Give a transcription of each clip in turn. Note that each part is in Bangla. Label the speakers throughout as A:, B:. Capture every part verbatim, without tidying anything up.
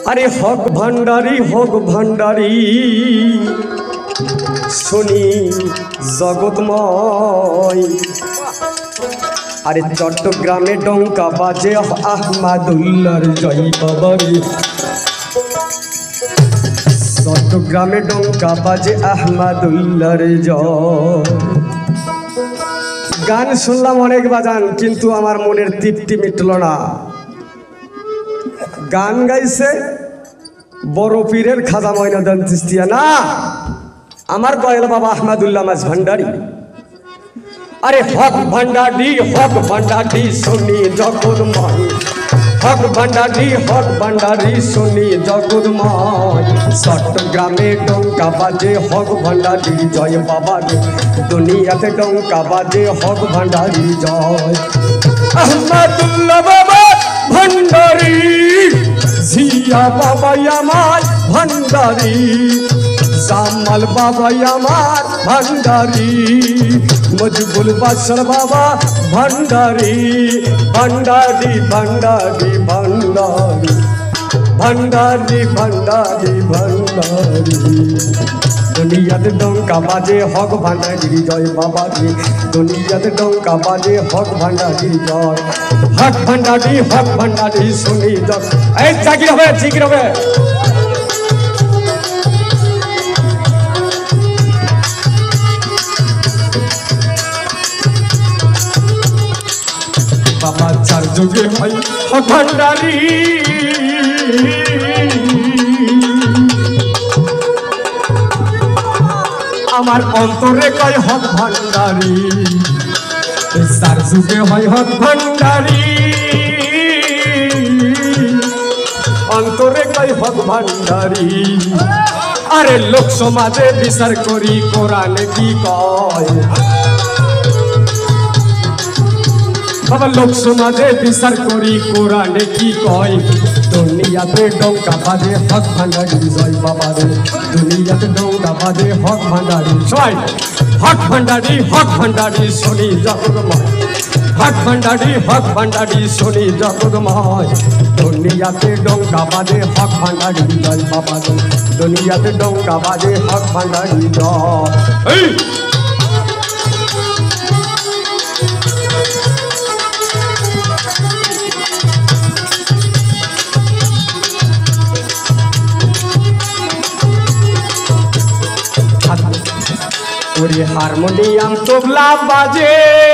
A: আরে হক ভান্ডারি হক ভান্ডারি শুনি জগতময়। আরে চট্টগ্রামে ডঙ্কা বাজে আহমাদুল্লাহর জয় বাবারি। চট্টগ্রামে ডঙ্কা বাজে আহমাদুল্লাহর জয়। গান শুনলাম অনেক বাজান, কিন্তু আমার মনের তৃপ্তি মিটল না। গান গাইছে বড় পীরের খাজা মঈনুদ্দিন চিশতিয়া না, আমার দয়াল বাবা আহমদুল্লাহ মাঝ ভান্ডারি। আরে হক ভান্ডারি হক ভান্ডারি শুনি জগতময়। হক ভান্ডারি হক ভান্ডারি শুনি জগতময়। চট্টগ্রামে ডঙ্কা বাজে হক ভান্ডারি জয় বাবারে। দুনিয়াতে ডঙ্কা বাজে হক ভান্ডারি জয়। আহমদুল্লাহ বাবা ভান্ডারি, জিয়া বাবাই আমার ভান্ডারি, জামাল বাবাই আমার ভান্ডারি, মজবুল বাদশাহ বাবা ভান্ডারি। ভান্ডারি ভান্ডারি ভান্ডারি ভান্ডারি ভান্ডারি ভান্ডারি। দুনিয়াতে ডঙ্কা বাজে হক ভান্ডারি জয় বাবাজি। দুনিয়াতে ডঙ্কা বাজে হক ভান্ডারি জয়। হক ভান্ডারি হক ভান্ডারি শুনি জয়। এই জাগির হবে জিগির হবে। বাবা চার যুগে হয় হক ভান্ডারি। আমার অন্তরে কয় হক ভান্ডারি। চার যুগে হয় হক ভান্ডারি, অন্তরে কয় হক ভান্ডারি। আরে লোক সমাজে বিচার করি কোরআনে কি কয়। বাবা লোক সমাজে বিচার করি কোরআনে কি কয়। দুনিয়াতে ডঙ্কা বাজে হক ভান্ডারি জয় বাবারে। দুনিয়াতে ডঙ্কা বাজে হক ভান্ডারি জয়। হক ভান্ডারি হক ভান্ডারি শুনি জগতময়। হক ভান্ডারি হক ভান্ডারি শুনি জগতময়। দুনিয়াতে ডঙ্কা বাজে হক ভান্ডারি জয় বাবারে। দুনিয়াতে ডঙ্কা বাজে হক ভান্ডারি জয়। ওরে হারমোনিয়াম তবলা বাজে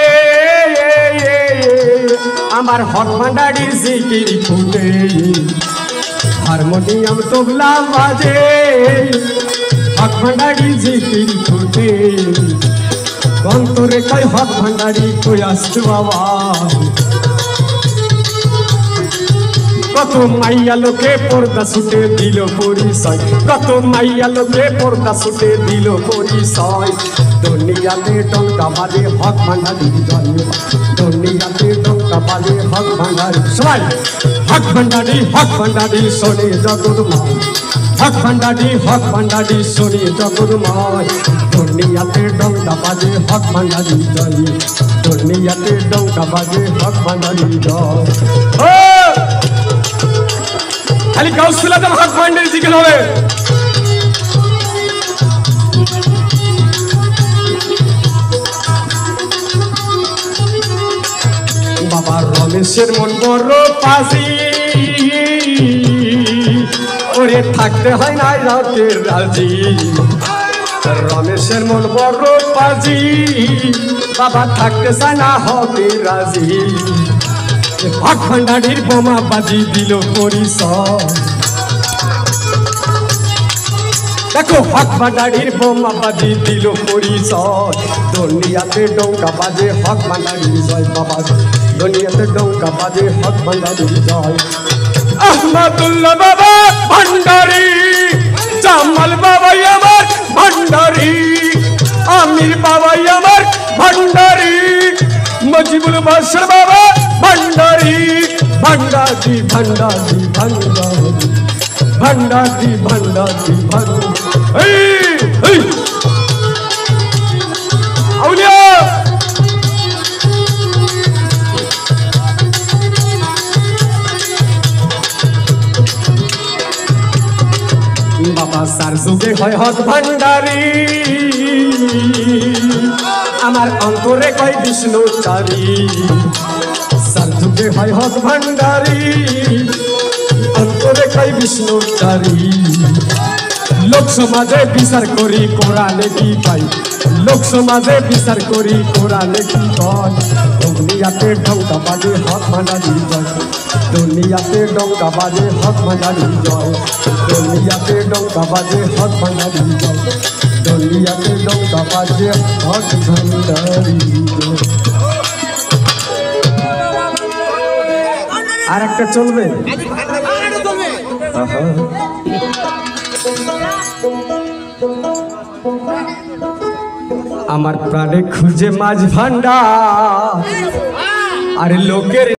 A: আমার হক ভান্ডারির জিকির ফুটে। হারমোনিয়াম তবলা বাজে হক ভান্ডারির জিকির ফুটে। অন্তরে কয় হক ভান্ডারি কই আসছে বাবা। কত মাইয়া লোকে পর্দা ছুটে দিল পরিচয়। কত মাইয়া লোকে পর্দা ছুটে দিল পরিচয়। দুনিয়াতে ডঙ্কা বাজে হক ভান্ডারি জয়। দুনিয়াতে ডঙ্কা বাজে হক ভান্ডারি সবাই। হক ভান্ডারি হক ভান্ডারি শোনে জগতময়। হক ভান্ডারি হক ভান্ডারি শোনে জগতময়। দুনিয়াতে ডঙ্কা বাজে হক ভান্ডারি জয়। দুনিয়াতে ডঙ্কা বাজে হক ভান্ডারি জয়। খালি কাউন্সিলর হক ভান্ডারি জিজ্ঞেস হবে। বাবা রমেশের মন বড় পাজি, ওরে থাকতে হয় না রাতের রাজি। রমেশের মন বড় পাজি, বাবা থাকতে চায় না হবে রাজি। হক ভান্ডারির বোমা বাজি দিল পরিচয়। দেখো হক ভান্ডারির বোমা বাজি দিল পরিচয়। দুনিয়াতে ডঙ্কা বাজে হক ভান্ডারি জয় বাবা। দুনিয়াতে ডঙ্কা বাজে হক ভান্ডারি জয়। আহমদুল্লাহ বাবা ভান্ডারি, জামাল বাবাই আমার ভান্ডারি, আমির বাবাই আমার ভান্ডারি, মজিবুল বাদশাহ বাবা ভান্ডারি। ভান্ডারি ভান্ডারি ভান্ডারি ভান্ডারি ভান্ডারি ভান্ডারি। আউলিয়া কার যুগে হয় হক ভান্ডারি আমার অন্তরে কয় বিষ্ণু চারি সার যুগে হয় হক ভান্ডারি অন্তরে কয় বিষ্ণু চারি লোক সমাজে বিচার করি কোরআনে কি পাই লোক সমাজে বিচার করি কোরআনে কি পাই দুনিয়াতে ঢঙ্কা বাজে হক ভান্ডারি জয় দুনিয়াতে ডঙ্কা বাজে হক ভান্ডারি জয় দুনিয়াতে ডঙ্কা বাজে হক ভান্ডারি জয় দুনিয়াতে ডঙ্কা বাজে হক ভান্ডারি জয়। আর একটা চলবে আমার প্রাণে খুঁজে মাঝ ভান্ডার আর লোকের